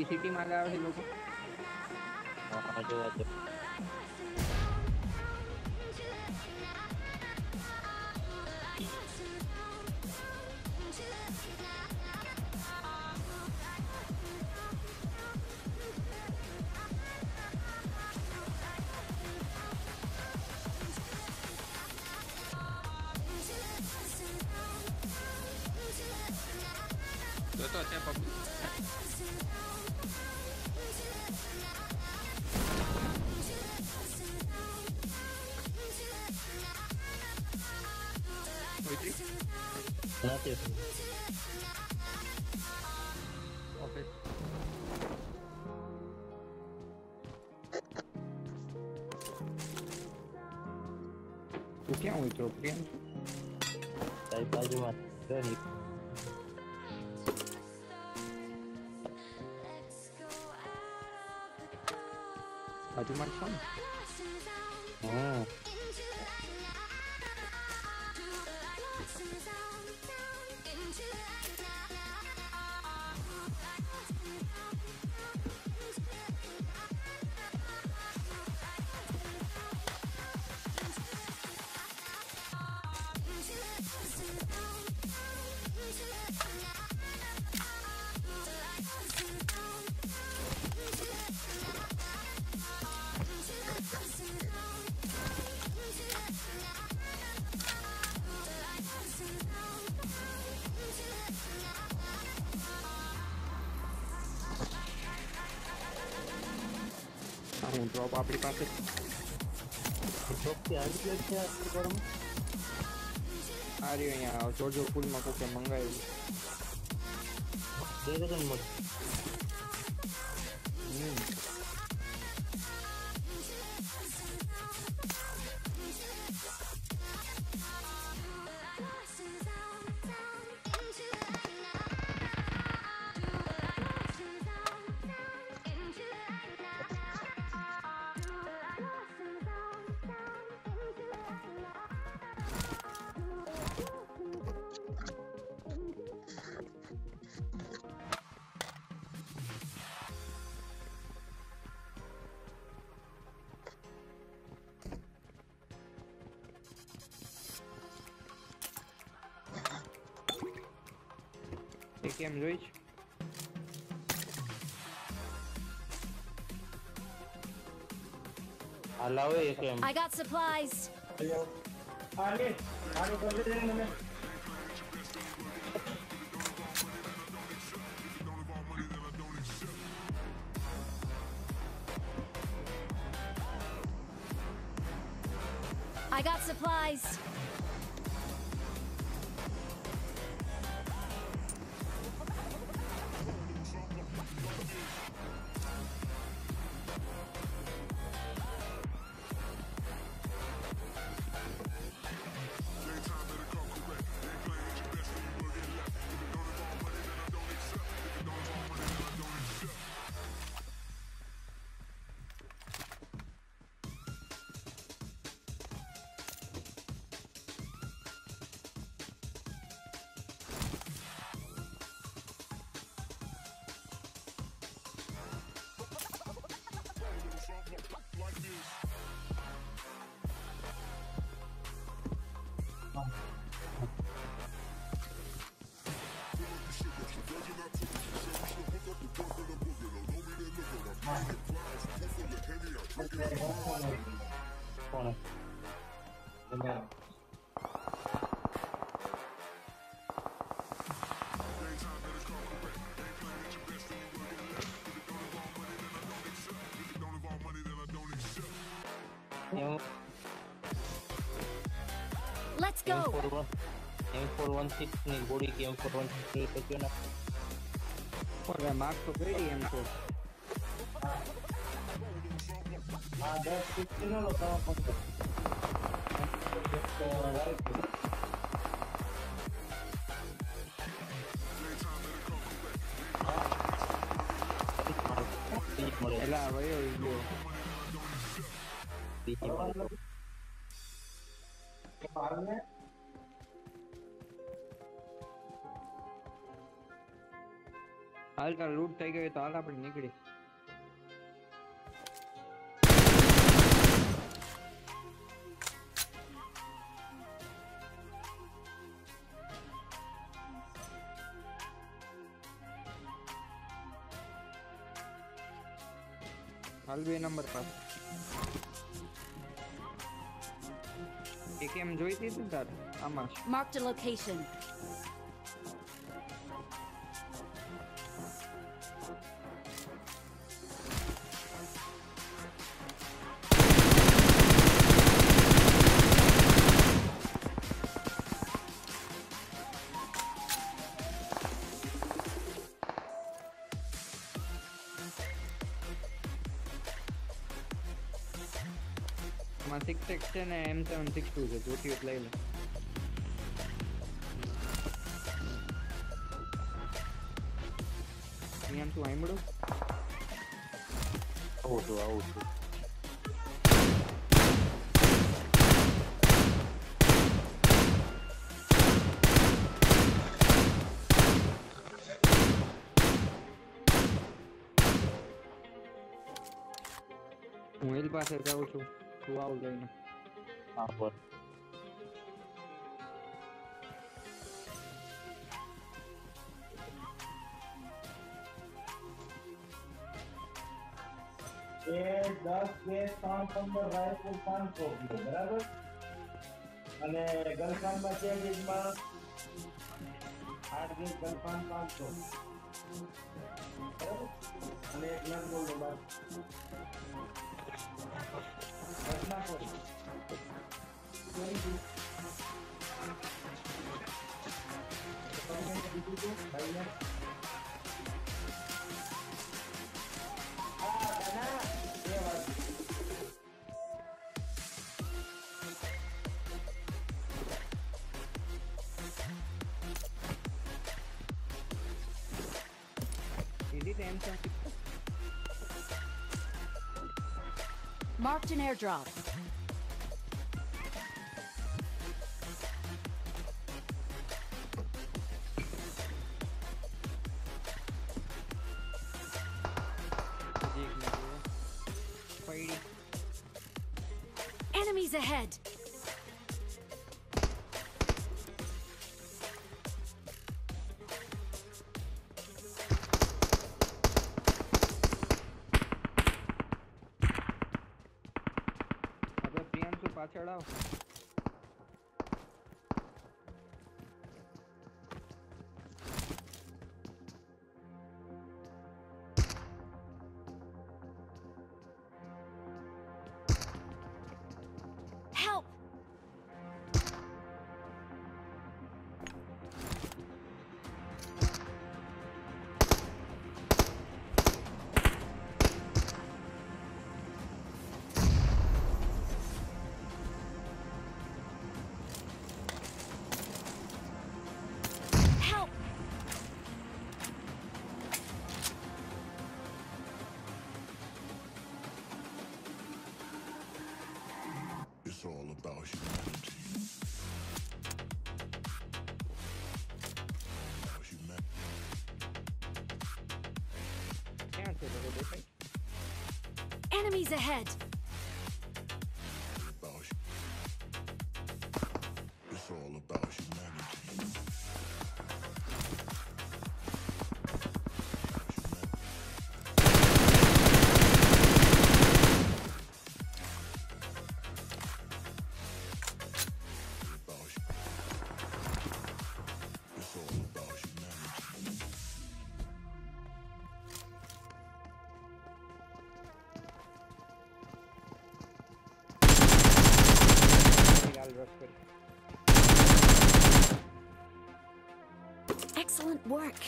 સિટીમાં જ આવે છે લોકો. હા જોવા જો. તો ત્યાં પબ્લિક હોય નથી. ઓફિસ તું ક્યાં હોય તો કેમ તારી બાજુમાં ઘર. બાજુમાં છો ને? હા હું ડ્રોપ આપણી પાસે ચોકથી આવી ગયો છે આ ઘરમાં. આ રહ્યો અહીંયા જોજો પુલમાં કોકે મંગાવ્યું. બે રકમ મળે. એ કેમ જોઈશ હાલ આવે એક એમ. I got supplies. I got supplies. કોણ? Let's go. M416 ની ગોળી કે M416 ની પછી ના પણ માર્ક તો કરી એમ તો આ 10 નો તો એલા વયો ગયો બીજી હાલ તાર લૂટ થઈ ગઈ તો હાલ આપણે નીકળી. હાલ 2 નંબર પાસે એક એમ જોઈતી હતી તાર આમાં Marked a location. માં 6x છે ને M762 છે જોતી એટલે લઈ લે. અહીંયા શું આઈમડો આવું છું. હું એલ પાસે જાઉં છું તું આવ લઈને. હા પર એ 10 કે 315 રાયપુર 500 કિલો બરાબર અને ગલફાનમાં છે ગેજમાં 8 ગેજ ગલફાન 500 બરાબર અને એક નટ બોલ્ડો બસ ઘટના કોઈ ભાઈને Marked an airdrop. Enemies ahead. પાછળ આવ. Help! It's all about humanity. About humanity. ક્યાં છે લોકો દેખાય? Enemies ahead. About it's all about humanity. It's all about humanity. હાલ રસ કરી. Excellent work.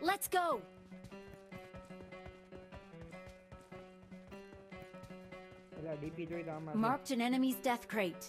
Let's go. પેલા ડીપી જોઈ તો આમાં Marked an enemy's death crate.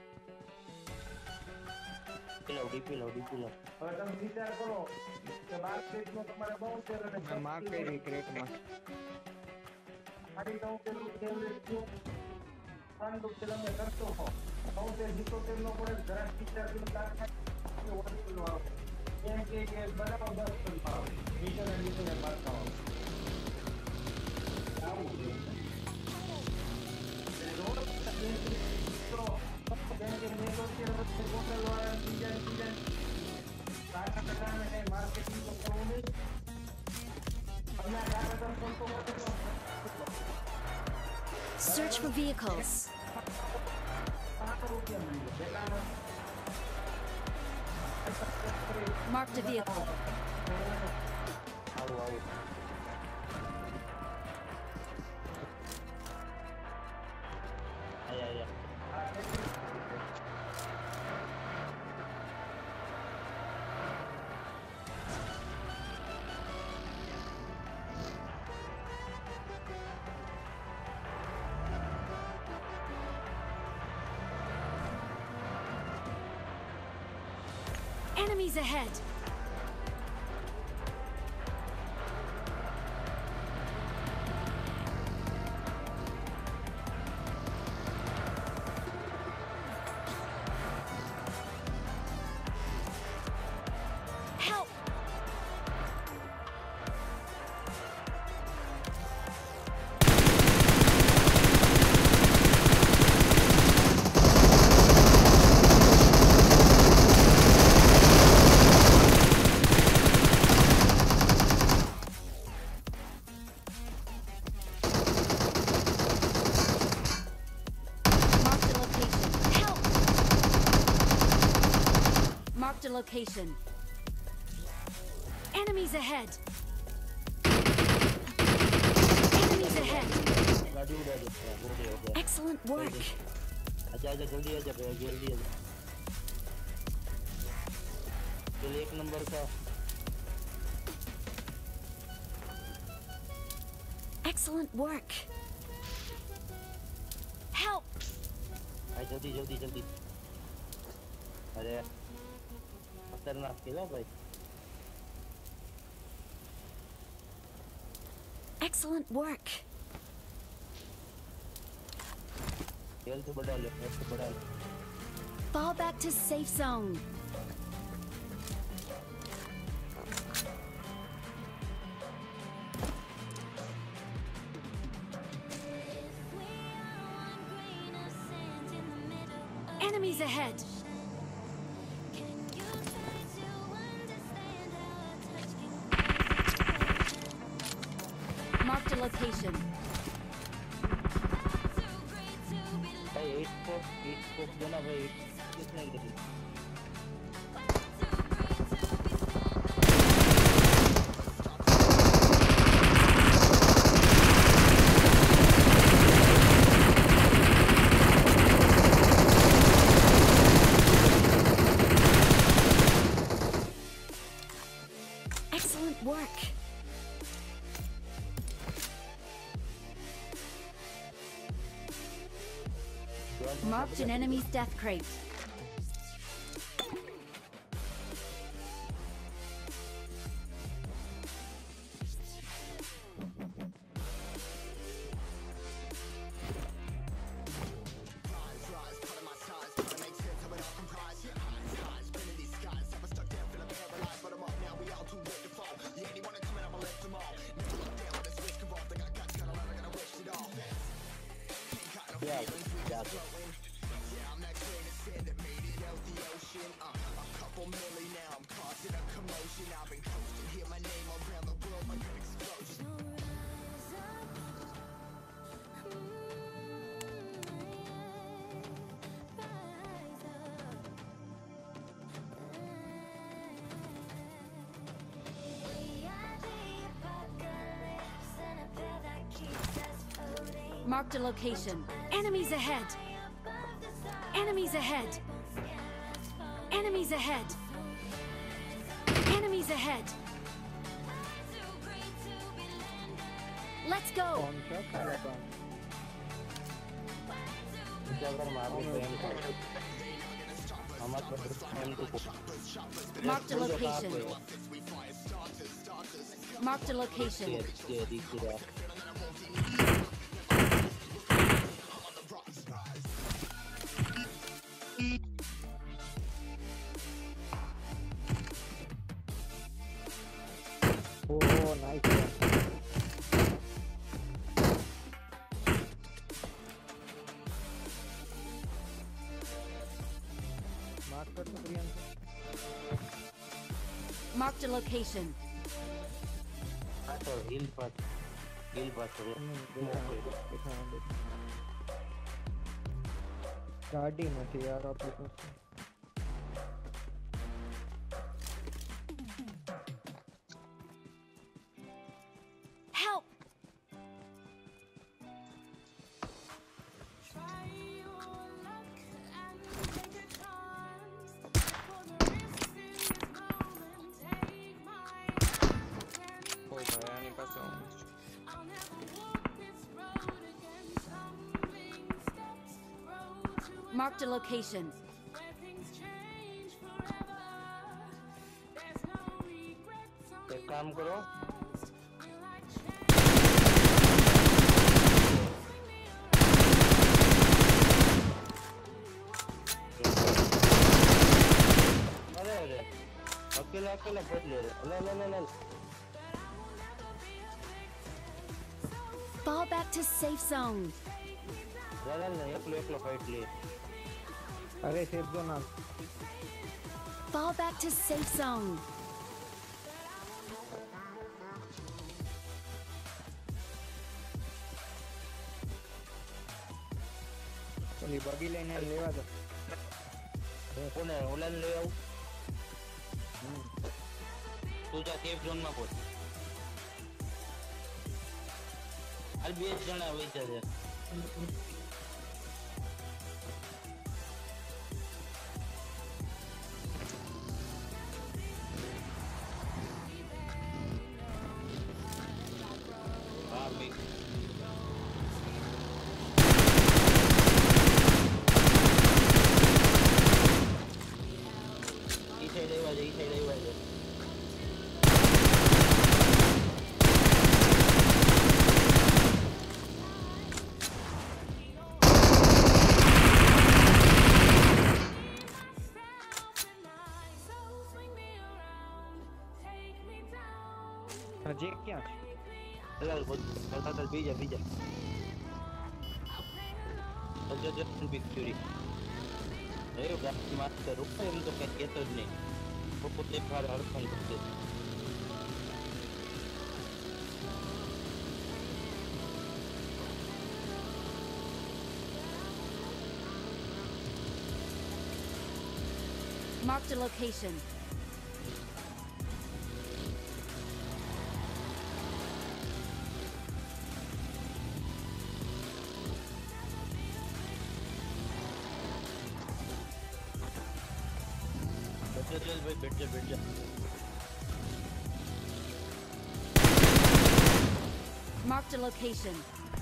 DP લો હવે તમે વિચાર કરો કે માર્કેટમાં તમારે બહુ છે અને મેં માર્ક કરી ક્રેટમાં ખાલી તો પેલું ફેવરેટ થયું ફંડ તમે કરતો હો તો તે જીતો તેલનો પડે જરા વિચાર કરો કે ઓરિજિનલ વાળો એમ કે બનાવો 10 પણ પાવ નીચે મારતા હો આવું છે રોડ તો કેમ કે મેં તો કે હોટલ વાળા બીજા સારા પ્રકારના કઈ માર્કેટિંગ તો કરવું નહીં અમને આ કાગળ photo Search for vehicles. Marked a vehicle. આવું આયા Enemies ahead. Help! Marked a location. Enemies ahead. Enemies ahead. ગાડી ઉડાડો જલ્દી હો ગયા Excellent work. આજા જલ્દી આજા ભાઈ જલ્દી આજા चल 1 नंबर का Excellent work. Help! भाई जल्दी अरे खतरनाक खेला भाई Excellent work. हेल्थ बढ़ा ले Fall back to safe zone. Enemies ahead. Marked a location. भाई 8 स्कोप देना भाई कितने की Excellent work. Marked an enemy's death crate. Marked a location. Enemies ahead. Enemies ahead. Enemies ahead. Enemies ahead. Let's go. कौन सा काला पान अगर मार के एम को हमारे एम को Marked a location. Marked a location. Oh nice mark कर तो प्रियंका Marked a location. तो हिल पर गाड़ी નથી यार आपके पास Help! ओ भाई आने पास Marked a location. एक काम करो अरे अकेला पड़ ले ले Fall back to safe zone. एकलो फाइट ले अरे सेफ जोन ना Fall back to safe zone. चलिए बगी लेने लेवा दो कोने ओलन ले आऊ तू जा सेफ जोन में पहुंच हाल 20 जणा वही છે હા મી ઈ સાઈડ આવ્યા છે હજી ક્યાં છે चल चल बीजा जस्ट विक्ट्री ए गाड़ी मार कर रुक एम तो कहीं तो नहीं वो पोते फाड़ हर फल करते Marked a location. चल भाई बैठ जा Marked a location.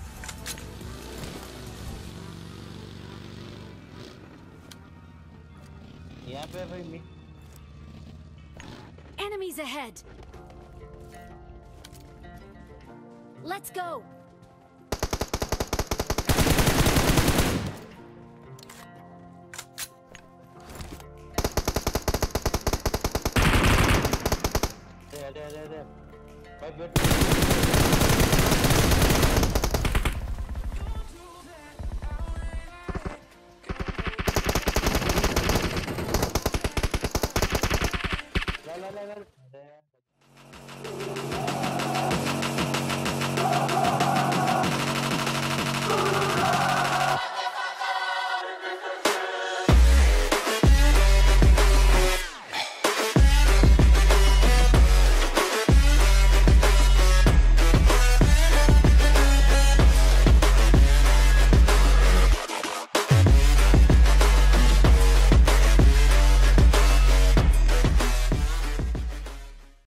यहाँ पे भाई मैं Enemies ahead. Let's go. अरे भाई बैठ ला